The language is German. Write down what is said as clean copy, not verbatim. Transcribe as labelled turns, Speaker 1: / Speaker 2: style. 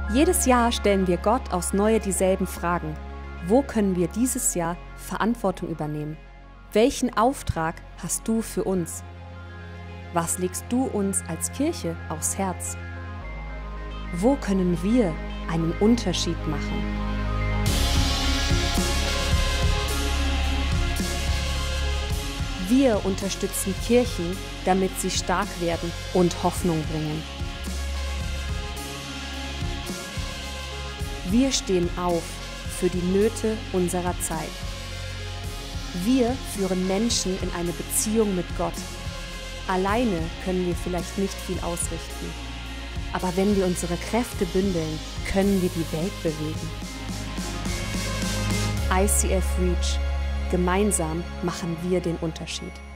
Speaker 1: Jedes Jahr stellen wir Gott aufs Neue dieselben Fragen. Wo können wir dieses Jahr Verantwortung übernehmen? Welchen Auftrag hast du für uns? Was legst du uns als Kirche aufs Herz? Wo können wir einen Unterschied machen? Wir unterstützen Kirchen, damit sie stark werden und Hoffnung bringen. Wir stehen auf für die Nöte unserer Zeit. Wir führen Menschen in eine Beziehung mit Gott. Alleine können wir vielleicht nicht viel ausrichten. Aber wenn wir unsere Kräfte bündeln, können wir die Welt bewegen. ICF Reach. Gemeinsam machen wir den Unterschied.